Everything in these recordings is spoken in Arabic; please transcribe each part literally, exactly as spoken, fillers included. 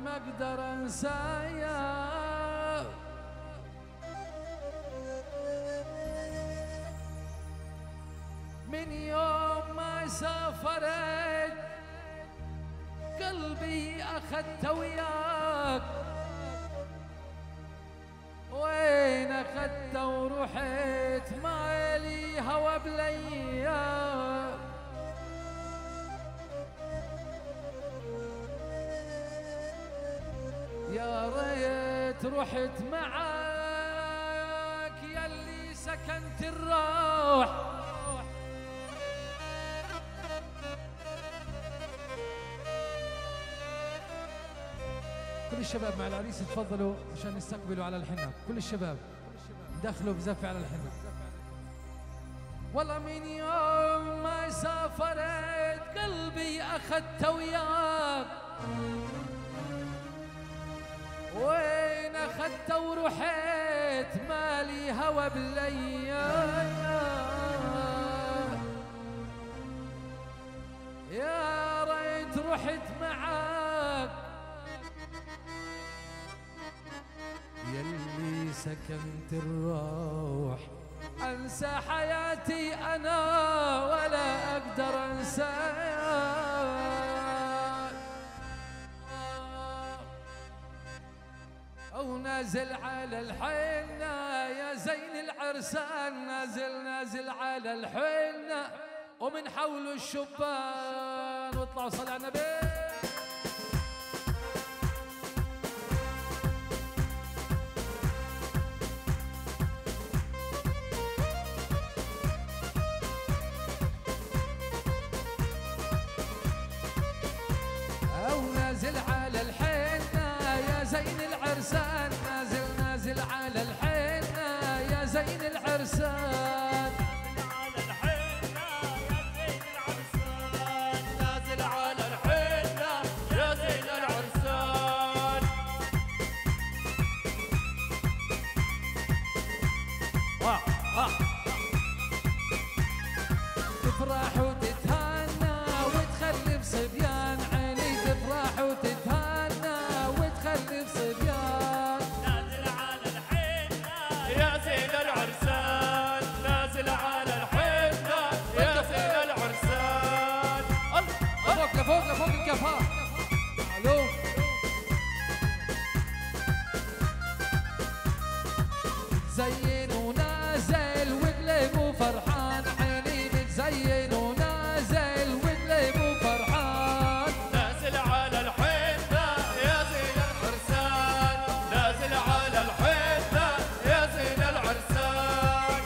ما اقدر انسايا، من يوم ما سافرت قلبي اخذته وياك، وين اخذته ورحت ما لي هوى بلياك. يا ريت رحت معاك يلي سكنت الروح، كل الشباب مع العريس تفضلوا عشان يستقبلوا على الحنة، كل الشباب دخلوا بزفة على الحنة. والله من يوم ما سافرت قلبي أخذته وياك، وين أخذته ورحت مالي هوى بالليال. يا ريت رحت معاك يلي سكنت الروح، أنسى حياتي أنا ولا أقدر أنساك. أو نازل على الحنة يا زين العرسان، نازل نازل على الحنة ومن حول الشبان، واطلعوا صلوا على النبي. نازل على الحنة يا زين العرسان، نازل نازل على الحنة يا زين العرسان، نازل على الحنة يا زين العرسان، تفرح وتتهنى وتخلف صبيان، تفرح وتتهنى وتخلف صبيان. نازل على الحنة يا زين العرسان، نازل على الحنة يا زين العرسان. لفوق لفوق لفوق الكفاء. الو زين ونازل وقلبه فرحان، عيني متزين ونازل وقلبه فرحان. نازل على الحنة يا زين العرسان، نازل على الحنة يا زين العرسان.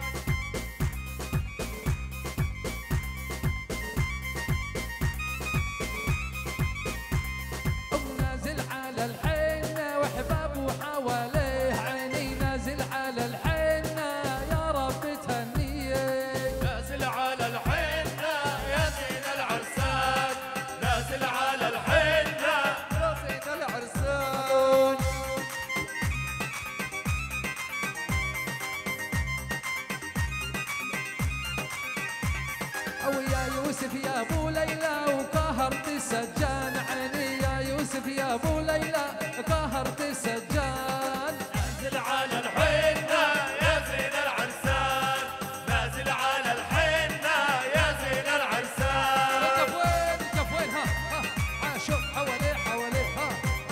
نازل على الحنة وحبابه حواليه، عيني نازل على الحنة يا رب تهنيه. نازل على الحنة يا زين العرسان، نازل على الحنة يا زين العرسان. أو يا يوسف يا أبو ليلى وقهرت السجان، عيني يا يوسف يا أبو ليلى قهرت السجان. نازل على الحنة يا زين العرسان، نازل على الحنة يا زين العرسان. الكف وين الكف وين ها ها عاشوا حواليه حواليه ها.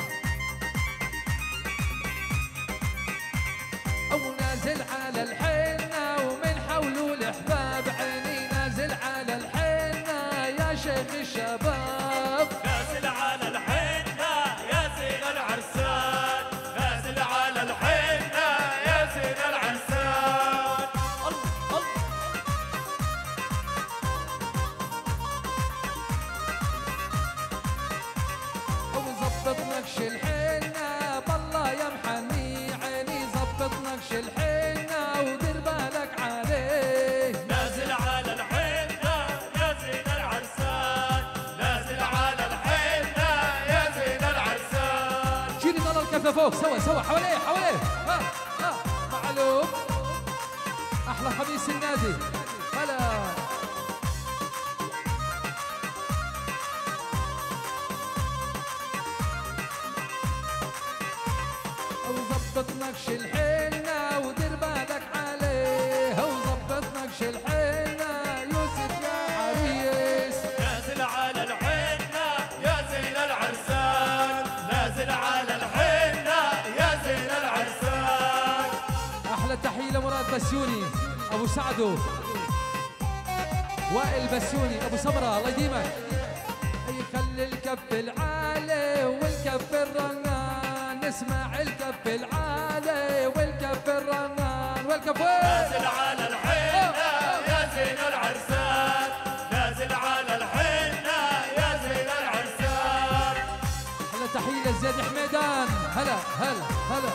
أو نازل على الحنة ومن حوله الأحباب، عيني نازل على الحنة يا شيخ الشباب. نازل على الحنة يا زين العرسان، نازل على الحنة يا زين العرسان. الله الله وظبط نقش الحنة بالله يا محني، عيني ظبط نقش الحنة ودير بالك عليه. نازل على الحنة يا زين العرسان، نازل على الحنة يا زين العرسان. شيلي ضل الكفة فوق سوا سوا حواليه حواليه ها ها. معلوم أحلى خميس النادي هلا. نقش الحنة ودير بالك عليه، وظبط نقش الحنة يوسف يا عريس. نازل على الحنة يا زين العرسان، نازل على الحنة يا زين العرسان. أحلى تحية لمراد بسيوني أبو سعدو، وائل بسيوني أبو سمرة الله يديمك. يخلي الكف العالي والكف الرنان، نسمع الكف العالي والكف الرنان والكف. نازل على الحنة يا زين العرسان، نازل على الحنة يا زين العرسان. هلا تحية لزيد حميدان، هلا هلا هلا.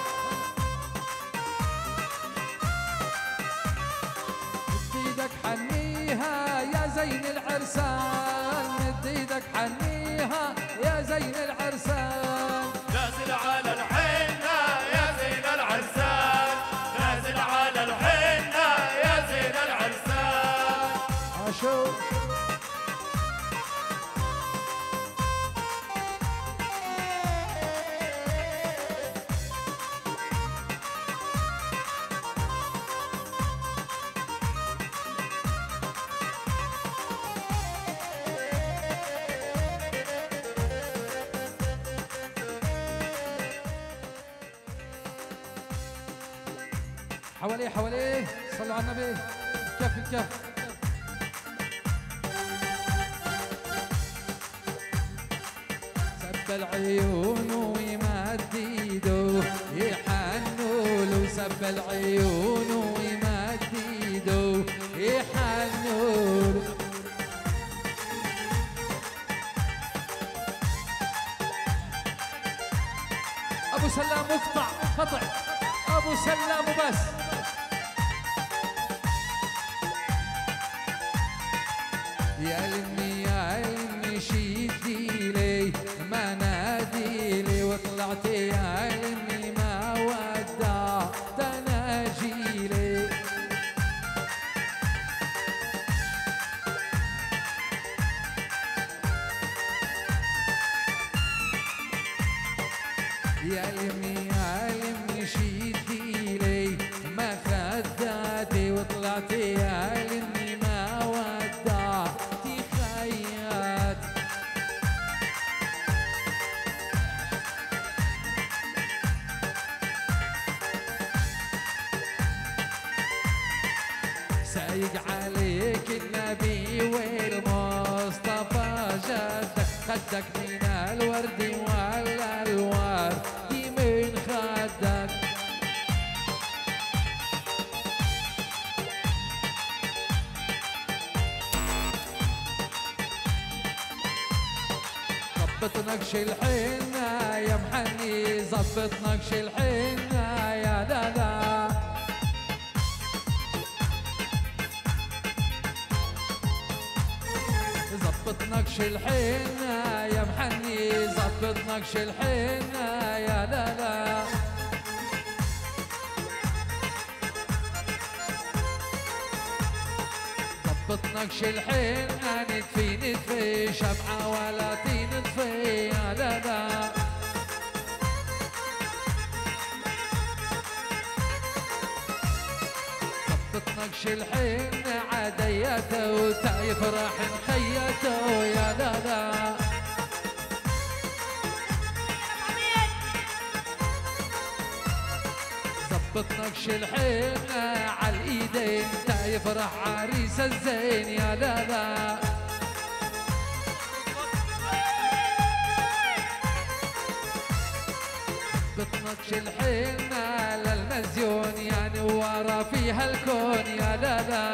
مد ايدك حنيها يا زين العرسان، مد ايدك حنيها يا زين العرسان. نازل على الحنة يا زين العرسان، نازل على الحنة يا زين العرسان. عاشو حواليه حواليه، صلوا على النبي. الكف الكف. سب العيون ويمد ايده يحنوا، سب العيون ويمد ايده يحنوا. ابو سلام مقطع قطع، ابو سلام وبس. يا لمي يا لمي شدي لي منادي لي، وطلعت يا لمي ما ودع تناجي لي. يا لمي يا لمي شدي لي ما خداتي، وطلعت يا لمي ما ودعتي خيات. سايق عليك النبي والمصطفى جدك، خدك من الورد ولا الورد من خدك. ظبط نقش الحنة يا محني، ظبط نقش الحنة يا لا لا. ظبط نقش الحنة يا محني، ظبط نقش الحنة يا لا لا. ظبط نقش الحنة نطفي نطفي شمعة ولا تنطفي يا لا لا. ظبط نقش الحنة عديته وتايف راح نخيته يا لا لا. ظبط نقش الحنة على الايدين تايف راح عريس الزين يا لا لا. ظبط نقش الحنة للمزيون يعني ورا فيها الكون يا لا لا.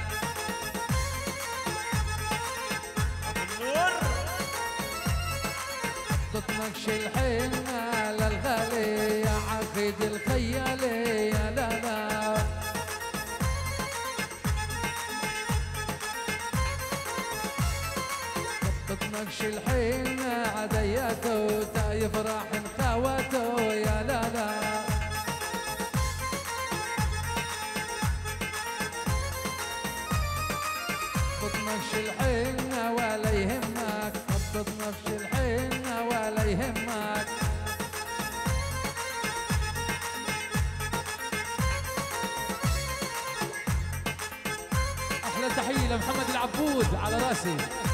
ظبط نقش الحنة للغالي يا عقيد الخيالي يا لا لا. ظبط نقش الحنة عديته تايف راح نخاوته يا لا لا. ظبط نقش الحنة ولا يهمك، ظبط نقش الحنة ولا يهمك. التحية لمحمد العبود على راسي.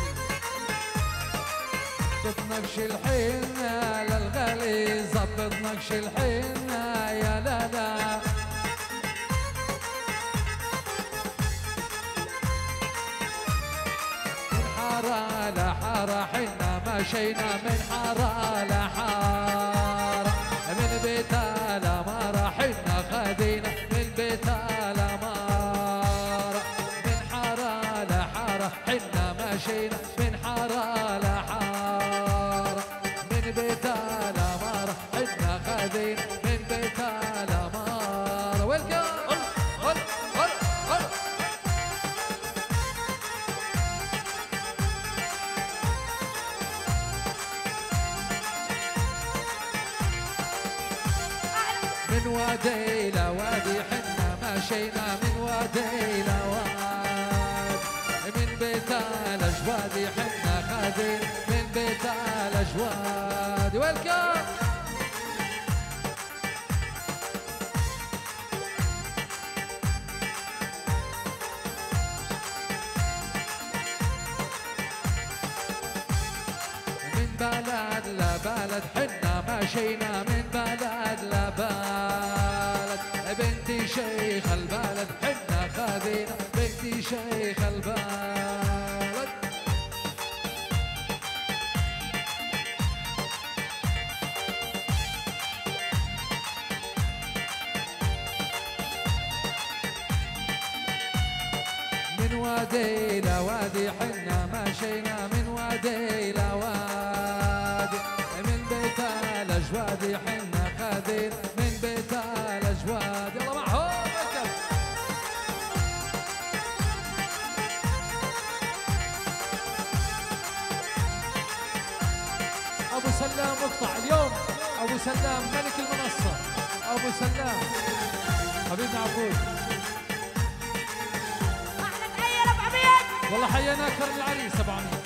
ظبط نقش الحنة للغالي، ظبط نقش الحنة يا لا لا. من حارة لحارة حنا مشينا، من حارة لحارة، من بيتا لمارة حنا خدينا، من بيتا لمارة، من حارة لحارة حنا مشينا، من حارة لحارة، من بيتا لمارة حنا خدينا، من بيتا لمارة. ويلكم من وادي لوادي حنا مشينا، من وادي لوادي، من بيتا لجوادي حنا خادين، من بيتا لجوادي. ويلكم من بلد لبلد حنا مشينا، من بلد لبلد، بنتي شيخ البلد حنا خذينا، بنتي شيخ البلد. من وادي لوادي حنا مشينا، من وادي لوادي، من بيتا لجوادي حنا خذين، من بيتا لجوادي. يلا معهم اركب. ابو سلام مقطع اليوم، ابو سلام ملك المنصه، ابو سلام حبيبنا عبود. والله حيانا اكثر من العريس ابو عميد.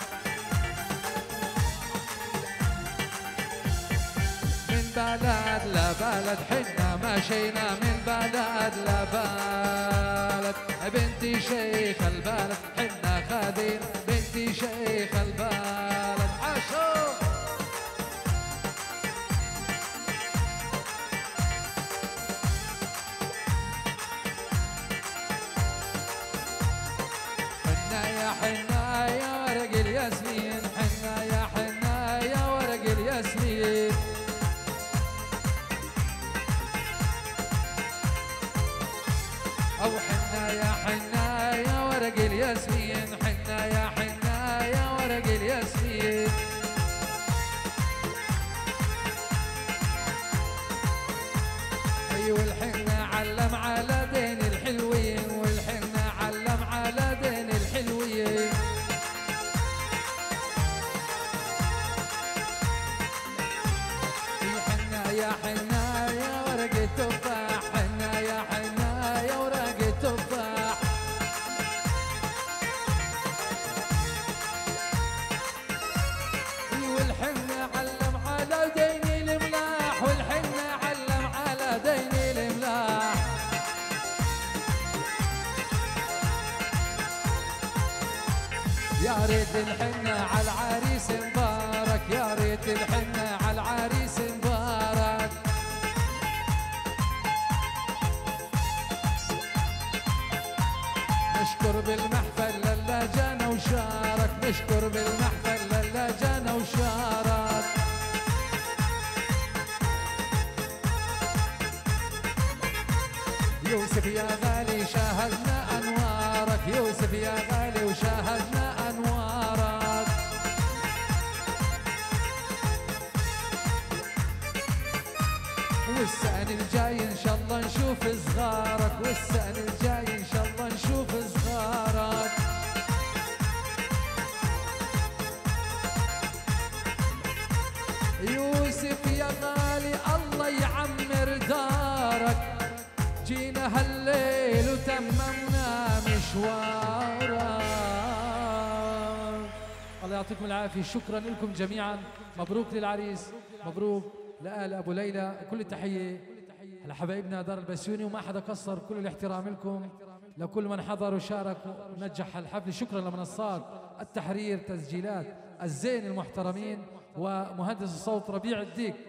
من بلد لبلد حنا مشينا، من بلد لبلد، بنتي شيخ البلد حنا خادين، بنتي شيخ البلد. عاشوا حنا يا ورق الياسمين، حنا يا حنا يا ورق الياسمين. أو حنا يا حنا يا ورق الياسمين، حنا يا حنا يا ورق الياسمين. أيوة الحنا علم على دين الحلوين، والحنا علم على دين الحلوين. حنا يا حنا يا ورق التفاح، حنا يا حنا يا ورق التفاح. والحنا علم على دين الملاح، والحنا علم على دين الملاح. يا ريت الحنة على العريس مبارك، يا ريت الحنة على العريس مبارك. نشكر بالمحفل للا جانا وشارك، نشكر بالمحفل للا جانا وشارك. يوسف يا غالي شاهدنا أنوارك، يوسف يا غالي وشاهدنا أنوارك. والسنة الجاي إن شاء الله نشوف صغارك، والسنة الجاي إن شاء الله نشوف صغارك. يوسف يا غالي الله يعمر دارك، جينا هالليل وتممنا مشوارك. الله يعطيكم العافية، شكرا لكم جميعا، مبروك للعريس، مبروك لآل أبو ليلى، كل التحية لحبايبنا دار البسيوني، وما حدا قصر، كل الاحترام لكم. لكل من حضر وشارك ونجح الحفل. شكرا لمنصات التحرير تسجيلات الزين المحترمين، ومهندس الصوت ربيع الديك.